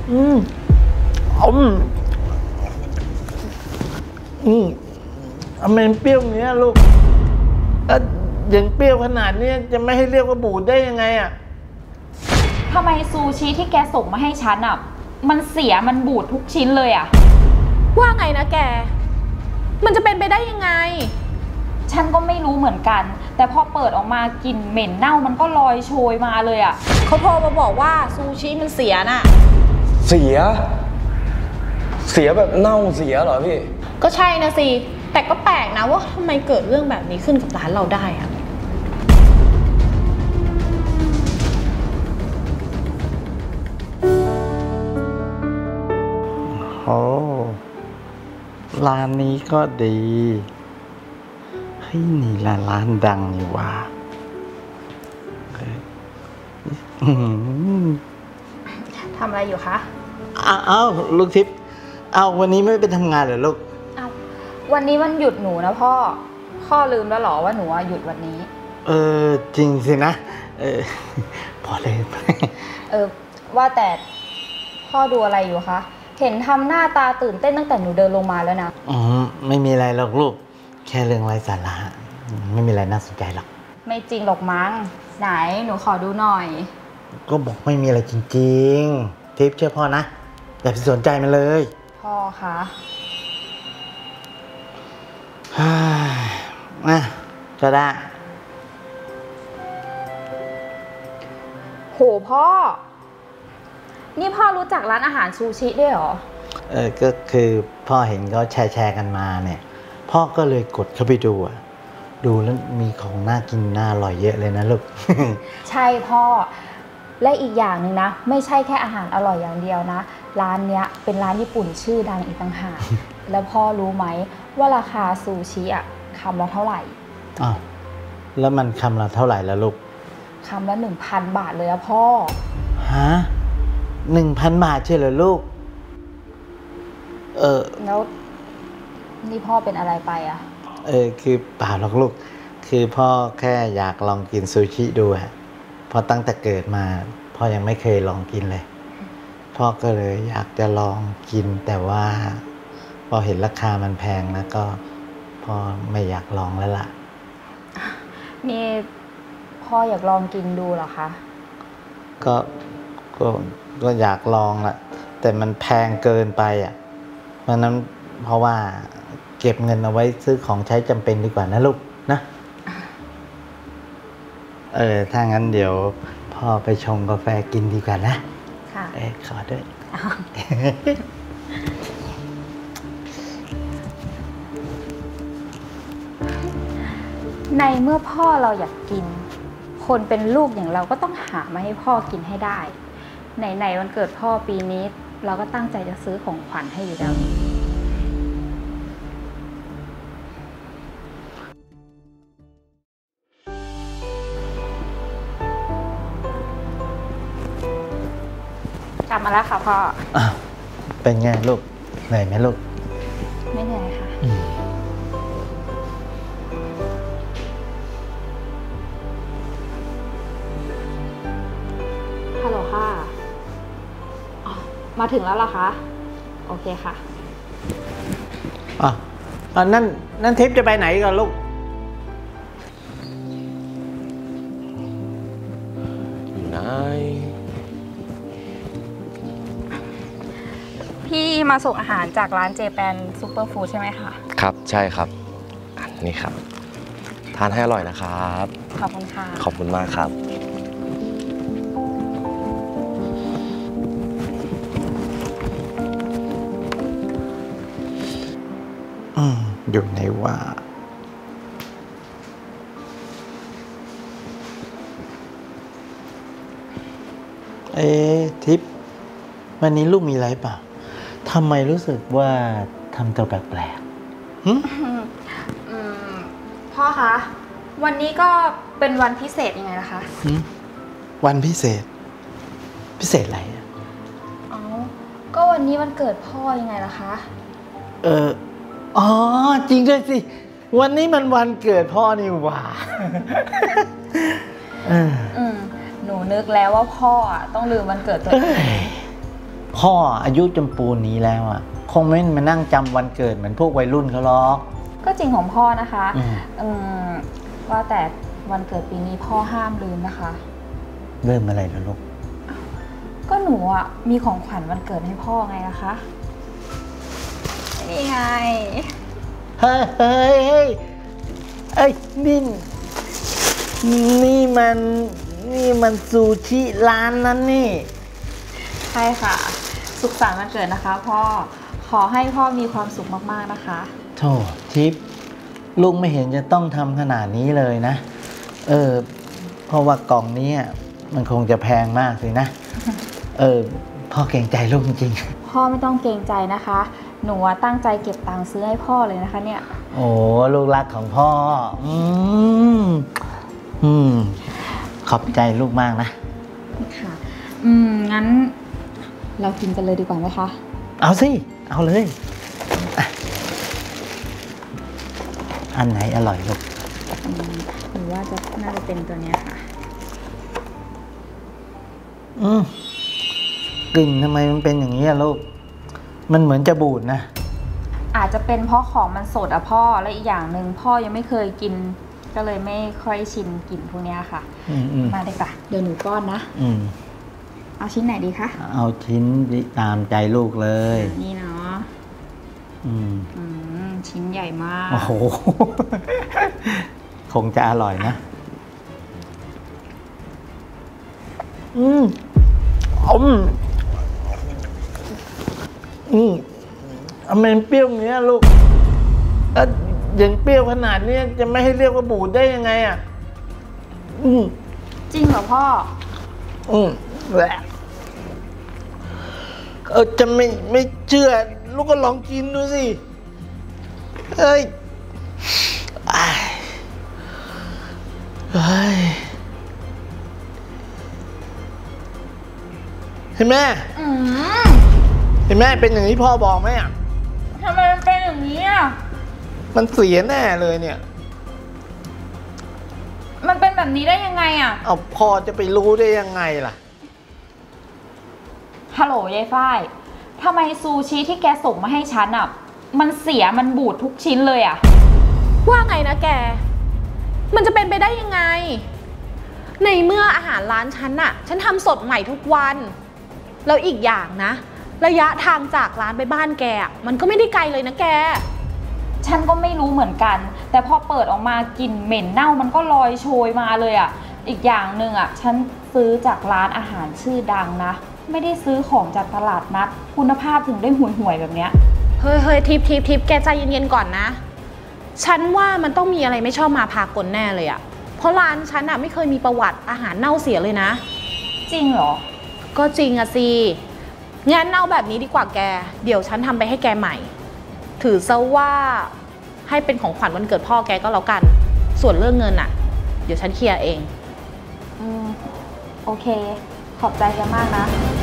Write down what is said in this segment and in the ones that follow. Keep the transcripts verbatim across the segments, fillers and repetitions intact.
อืมอืมอืมทำไมเปรี้ยวอย่างเนี้ยลูกเอออย่างเปรี้ยวขนาดนี้จะไม่ให้เรียกว่าบูดได้ยังไงอ่ะทำไมซูชิที่แกส่งมาให้ฉันอ่ะมันเสียมันบูดทุกชิ้นเลยอ่ะว่าไงนะแกมันจะเป็นไปได้ยังไงฉันก็ไม่รู้เหมือนกันแต่พอเปิดออกมากลิ่นเหม็นเน่ามันก็ลอยโชยมาเลยอ่ะเขาโทรมาบอกว่าซูชิมันเสียน่ะเสียเสียแบบเน่าเสียเหรอพี่ก็ใช่นะสิแต่ก็แปลกนะว่าทำไมเกิดเรื่องแบบนี้ขึ้นกับร้านเราได้อะโอ้ร้านนี้ก็ดีเฮ้ยนี่ร้านร้านดังนี่ว่าทำอะไรอยู่คะอ้าวลูกทิพย์เอาวันนี้ไม่ไปทำงานเหรอลูกอ้าววันนี้วันหยุดหนูนะพ่อพ่อลืมแล้วหรอว่าหนูหยุดวันนี้เออจริงสินะเออพอเลยเออว่าแต่พ่อดูอะไรอยู่คะเห็นทำหน้าตาตื่นเต้นตั้งแต่หนูเดินลงมาแล้วนะอ๋อไม่มีอะไรหรอกลูกแค่เรื่องไร้สาระไม่มีอะไรน่าสนใจหรอกไม่จริงหรอกมั้งไหนหนูขอดูหน่อยก็บอกไม่มีอะไรจริงๆทิพย์เชื่อพ่อนะอย่าไปสนใจมันเลยพ่อคะฮ่าอ่ะจะได้โหพ่อนี่พ่อรู้จักร้านอาหารซูชิด้วยเหรอเออก็คือพ่อเห็นเขาแชร์แชร์กันมาเนี่ยพ่อก็เลยกดเข้าไปดูอ่ะดูแล้วมีของน่ากินน่าอร่อยเยอะเลยนะลูกใช่พ่อและอีกอย่างหนึ่งนะไม่ใช่แค่อาหารอร่อยอย่างเดียวนะร้านเนี้ยเป็นร้านญี่ปุ่นชื่อดังอีกต่างหากแล้วพ่อรู้ไหมว่าราคาซูชิอ่ะคำละเท่าไหร่อ้าวแล้วมันคำละเท่าไหร่แล้วลูกคำละหนึ่งพันบาทเลยอะพ่อฮะหนึ่งพันบาทใช่เหรอลูกเออแล้วนี่พ่อเป็นอะไรไปอะเออคือเปล่าหรอกลูกคือพ่อแค่อยากลองกินซูชิดูฮะเพราะตั้งแต่เกิดมาพ่อยังไม่เคยลองกินเลยพ่อก็เลยอยากจะลองกินแต่ว่าพอเห็นราคามันแพงแล้วก็พ่อไม่อยากลองแล้วล่ะนี่พ่ออยากลองกินดูเหรอคะก็ก็ก็อยากลองแหละแต่มันแพงเกินไปอ่ะเพราะนั้นเพราะว่าเก็บเงินเอาไว้ซื้อของใช้จำเป็นดีกว่านะลูกนะเออถ้างั้นเดี๋ยวพ่อไปชงกาแฟกินดีกว่านะค่ะเออขอด้วยในเมื่อพ่อเราอยากกินคนเป็นลูกอย่างเราก็ต้องหามาให้พ่อกินให้ได้ไหนๆวันเกิดพ่อปีนี้เราก็ตั้งใจจะซื้อของขวัญให้อยู่แล้วกลับมาแล้วค่ะพ่อเป็นไงลูกเหนื่อยไหมลูกไม่เหนื่อยค่ะฮัลโหลค่ะมาถึงแล้วเหรอคะโอเคค่ะอ่ะนั่นนั่นทิพย์จะไปไหนกันลูกอยู่ไหนพี่มาส่งอาหารจากร้านเจแปนซูเปอร์ฟู้ดใช่ไหมคะครับใช่ครับอันนี้ครับทานให้อร่อยนะครับขอบคุณค่ะขอบคุณมากครับอืมอยู่ไหนว่าเอ๊ะทิพย์วันนี้ลูกมีอะไรเปล่าทำไมรู้สึกว่าทำตัวแปลกๆพ่อคะวันนี้ก็เป็นวันพิเศษยังไงล่ะคะวันพิเศษพิเศษอะไรอ่ะอ๋อก็วันนี้วันเกิดพ่อยังไงล่ะคะเอออ๋อจริงด้วยสิวันนี้มันวันเกิดพ่อนี่หว่าอืมหนูนึกแล้วว่าพ่อต้องลืมวันเกิดตัวเองพพ่ออายุจำปูนนี้แล้วอ่ะคงไม่มานั่งจำวันเกิดเหมือนพวกวัยรุ่นเขาหรอกก็จริงของพ่อนะคะอืมอืมว่าแต่วันเกิดปีนี้พ่อห้ามลืมนะคะเริ่มอะไรแล้วลูกก็หนูอ่ะมีของขวัญวันเกิดให้พ่อไงล่ะคะนี่ไงเฮ้ยเฮ้ยเฮ้ยเอ้ยนี่นี่มันนี่มันซูชิร้านนั้นนี่ใช่ค่ะ สุขสันต์วันเกิดนะคะพ่อขอให้พ่อมีความสุขมากๆนะคะโธ่ทิพย์ลุงไม่เห็นจะต้องทำขนาดนี้เลยนะ เออเพราะว่ากล่องนี้มันคงจะแพงมากสินะ เออพ่อเกรงใจลูกจริงพ่อไม่ต้องเกรงใจนะคะ หนูตั้งใจเก็บตังค์ซื้อให้พ่อเลยนะคะเนี่ยๆโอ้ลูกรักของพ่อ อืมอืมขอบใจลูกมากนะค่ะ อืม งั้นเรากินกันเลยดีกว่าไหมคะเอาสิ เอาเลยอ่ะอันไหนอร่อยลูกอืมหรือว่าจะน่าจะเป็นตัวเนี้ยค่ะอืมกลิ่นทำไมมันเป็นอย่างนี้อะลูก มันเหมือนจะบูดนะอาจจะเป็นเพราะของมันสดอะพ่อ และอีกอย่างหนึ่งพ่อยังไม่เคยกิน ก็เลยไม่ค่อยชินกลิ่นพวกเนี้ยค่ะอืมอืมมาเลยค่ะ เดี๋ยวหนูป้อนนะอืมเอาชิ้นไหนดีคะเอาชิ้นที่ตามใจลูกเลยนี่เนาะอืมอืม ชิ้นใหญ่มากโอ้โห คงจะอร่อยนะ อืมอืมอืมทำไมมันเปรี้ยวอย่างเนี้ยลูกเอ่ออย่างเปรี้ยวขนาดนี้จะไม่ให้เรียกว่าบูดได้ยังไงอ่ะ อืมจริงเหรอพ่ออืมแหละเออจะไม่ไม่เชื่อ ลูกก็ลองกินดูสิ เฮ้ยอ้ายเฮ้ยเห็นไหมอืมเห็นไหมเป็นอย่างที่พ่อบอกไหมอ่ะทำไมมันเป็นอย่างนี้อ่ะมันเสียแน่เลยเนี่ยมันเป็นแบบนี้ได้ยังไงอ่ะเอาพ่อจะไปรู้ได้ยังไงล่ะฮัลโหลยายฝ้ายทำไมซูชิที่แกส่งมาให้ฉันอ่ะ มันเสียมันบูดทุกชิ้นเลยอ่ะว่าไงนะแก มันจะเป็นไปได้ยังไง ในเมื่ออาหารร้านฉันน่ะ ฉันทำสดใหม่ทุกวัน แล้วอีกอย่างนะ ระยะทางจากร้านไปบ้านแกอะมันก็ไม่ได้ไกลเลยนะแกฉันก็ไม่รู้เหมือนกัน แต่พอเปิดออกมากลิ่นเหม็นเน่ามันก็ลอยโชยมาเลยอ่ะ อีกอย่างหนึ่งอ่ะ ฉันซื้อจากร้านอาหารชื่อดังนะ ไม่ได้ซื้อของจากตลาดนัด คุณภาพถึงได้ห่วยๆแบบเนี้ยเฮ้ยเฮ้ยทิปทิปทิปแกใจเย็นๆก่อนนะ ฉันว่ามันต้องมีอะไรไม่ชอบมาพากลแน่เลยอะเพราะร้านฉันอะไม่เคยมีประวัติอาหารเน่าเสียเลยนะจริงเหรอก็จริงอะสิงั้นเอาแบบนี้ดีกว่าแก เดี๋ยวฉันทำไปให้แกใหม่ ถือซะว่าให้เป็นของขวัญวันเกิดพ่อแกก็แล้วกัน ส่วนเรื่องเงินอะเดี๋ยวฉันเคลียร์เองอืม โอเค ขอบใจแกมากนะ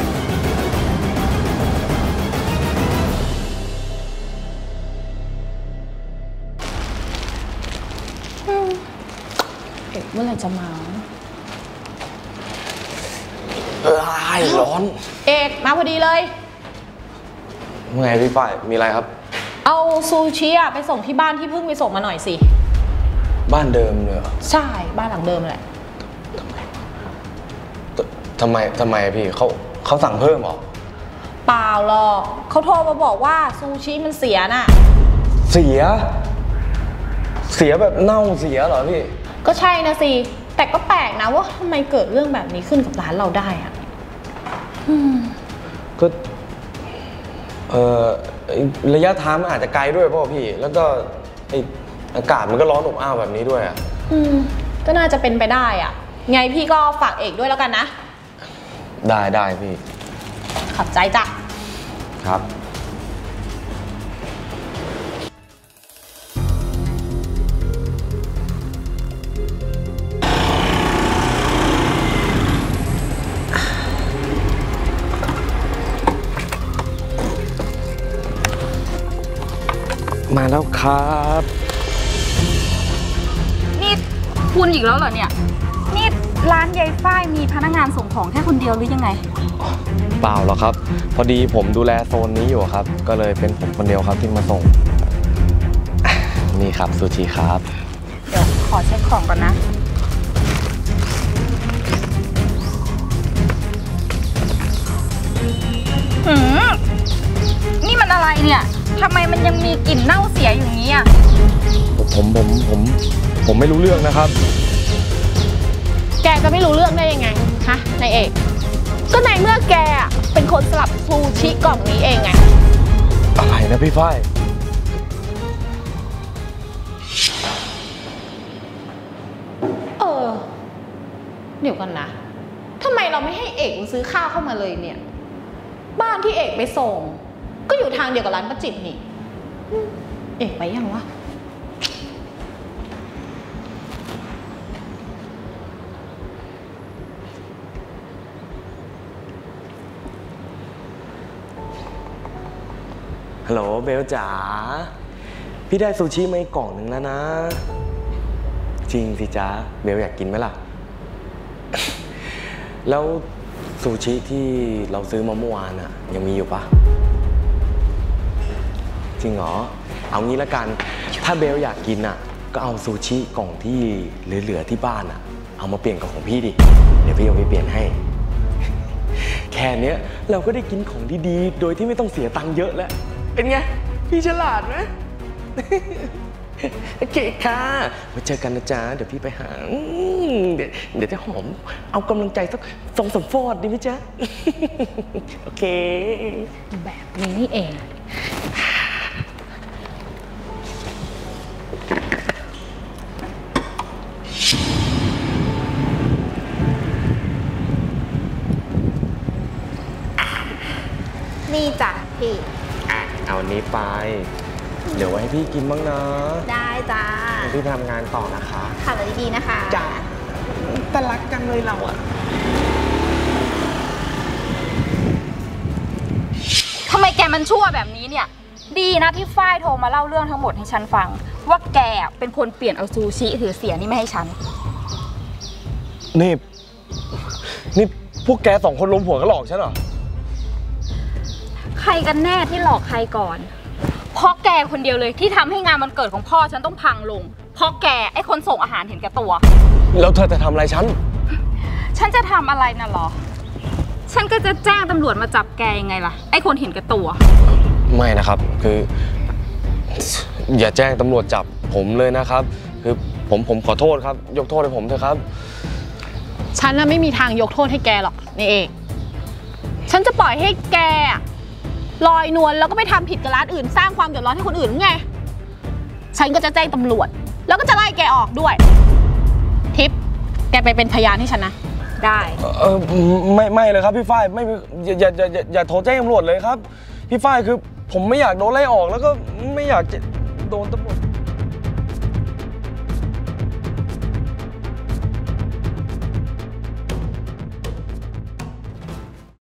เอกเมื่อไหร่จะมาเออไอ้ร้อนเอกมาพอดีเลยไงพี่ฝ้ายมีอะไรครับเอาซูชิอะไปส่งที่บ้านที่เพิ่งไปส่งมาหน่อยสิบ้านเดิมเลยเหรอใช่บ้านหลังเดิมแหละททำไมทำไมพี่เขาเขาสั่งเพิ่มเหรอเปล่าหรอกเขาโทรมาบอกว่าซูชิมันเสียน่ะเสีย เสียแบบเน่าเสียเหรอพี่ก็ใช่นะสิ แต่ก็แปลกนะว่าทำไมเกิดเรื่องแบบนี้ขึ้นกับร้านเราได้อะอืมก็เออระยะทางมันอาจจะไกลด้วยพ่อพี่ แล้วก็ไออากาศมันก็ร้อนอบอ้าวแบบนี้ด้วยอ่ะอืมก็น่าจะเป็นไปได้อะไงพี่ก็ฝากเอกด้วยแล้วกันนะได้ได้พี่ขอบใจจ้ะครับ มาแล้วครับนี่คุณอีกแล้วเหรอเนี่ย นี่ร้านยายฝ้ายมีพนักงานส่งของแค่คนเดียวหรือยังไงเปล่าหรอกครับพอดีผมดูแลโซนนี้อยู่ครับก็เลยเป็นผมคนเดียวครับที่มาส่งนี่ครับซูชิครับเดี๋ยวขอเช็คของก่อนนะหืมนี่มันอะไรเนี่ยทำไมมันยังมีกลิ่นเน่าเสียอยู่นี้อ่ะผมผมผมผมไม่รู้เรื่องนะครับแกจะไม่รู้เรื่องได้ยังไงฮะนายเอกก็ในเมื่อแกเป็นคนสลับซูชิกล่องนี้เองไงอะไรนะพี่ฝ้ายเออเดี๋ยวกันนะทำไมเราไม่ให้เอกซื้อข้าวเข้ามาเลยเนี่ยบ้านที่เอกไปส่งก็อยู่ทางเดียวกับร้านป้าจิตนี่เอกไปยังวะฮัลโหลเบลจ๋าพี่ได้ซูชิมาอีกกล่องหนึ่งแล้วนะจริงสิจ๊ะเบลอยากกินไหมล่ะ แล้วซูชิที่เราซื้อมาเมื่อวานอะยังมีอยู่ปะจริงเหรอเอางี้ละกันถ้าเบลอยากกินอะก็เอาซูชิกล่องที่เหลือๆที่บ้านอะเอามาเปลี่ยนกับของพี่ดิเดี๋ยวพี่เอาไปเปลี่ยนให้ แค่นี้เราก็ได้กินของดีๆโดยที่ไม่ต้องเสียตังค์เยอะแล้วเป็นไงพี่ฉลาดไหม โอเคค่ะไว้เจอกันนะจ๊ะเดี๋ยวพี่ไปหาเดี๋ยวเดี๋ยวจะหอมเอากำลังใจสักสองสามฟอดดีไหมจ๊ะ โอเคแบบนี้นี่เองนี่จ้ะพี่อ่ะเอาอันนี้ไปเดี๋ยวไว้ให้พี่กินบ้างนะได้จ้าพี่ทำงานต่อนะคะค่ะแล้วดีๆนะคะจ้าแต่รักจังเลยเราอะทำไมแกมันชั่วแบบนี้เนี่ยดีนะที่ฝ้ายโทรมาเล่าเรื่องทั้งหมดให้ฉันฟังว่าแกเป็นคนเปลี่ยนเอาซูชิถือเสียนี่ไม่ให้ฉันนี่นี่พวกแกสองคนล้มหัวก็หลอกฉันเหรอใครกันแน่ที่หลอกใครก่อนเพราะแกคนเดียวเลยที่ทำให้งานวันเกิดของพ่อฉันต้องพังลงเพราะแกไอ้คนส่งอาหารเห็นแก่ตัวแล้วเธอจะทำอะไรฉันฉันจะทำอะไรน่ะหรอฉันก็จะแจ้งตำรวจมาจับแกยังไงล่ะไอ้คนเห็นแก่ตัวไม่นะครับคืออย่าแจ้งตำรวจจับผมเลยนะครับคือผมผมขอโทษครับยกโทษให้ผมเถอะครับฉันน่ะไม่มีทางยกโทษให้แกหรอกนี่เองฉันจะปล่อยให้แกลอยนวลแล้วก็ไปทำผิดกับร้านอื่นสร้างความเดือดร้อนให้คนอื่นไงฉันก็จะแจ้งตำรวจแล้วก็จะไล่แกออกด้วยทิพย์แกไปเป็นพยานให้ฉันนะได้เออไม่ไม่เลยครับพี่ฝ้ายไม่อย่าอย่าอย่าอย่าโทรแจ้งตำรวจเลยครับพี่ฝ้ายคือผมไม่อยากโดนไล่ออกแล้วก็ไม่อยากจะโดนตำรวจ